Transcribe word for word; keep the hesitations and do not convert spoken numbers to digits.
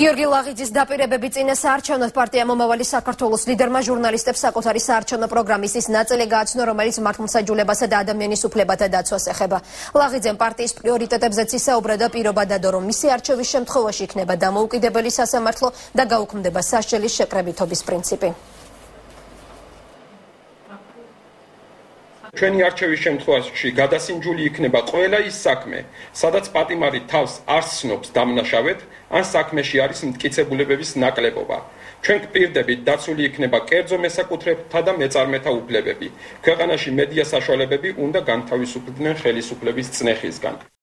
გიორგი ლაღიძის დაპირებები წინა საარჩევნოდ პარტია მომავალი საქართველოს ლიდერმა ჟურნალისტებს საკუთარი საარჩევნო პროგრამის ის ნაწილი გააცნო, რომელიც მართლმსაჯულებასა და ადამიანის უფლებათა დაცვას ეხება. ლაღიძემ პარტიის პრიორიტეტებზეც ისაუბრა და პირობა დადო, რომ მისი არჩევის შემთხვევაში იქნება დამოუკიდებელი სასამართლო და გაუქმდება სასჯელის შეკრებითობის პრინციპი. ჩვენი არჩევის შემთხვევაში გადასინჯული იქნება ყველა ის საქმე, სადაც პატიმარი თავს არ სცნობს დამნაშავედ, ან საქმეში არის მტკიცებულებების ნაკლებობა. ჩვენ გვპირდებით, დაცული იქნება კერძო მესაკუთრეთა და მეწარმეთა უფლებები. ქვეყანაში მედია საშუალებები უნდა განთავისუფლდნენ ხელისუფლების წნეხისგან.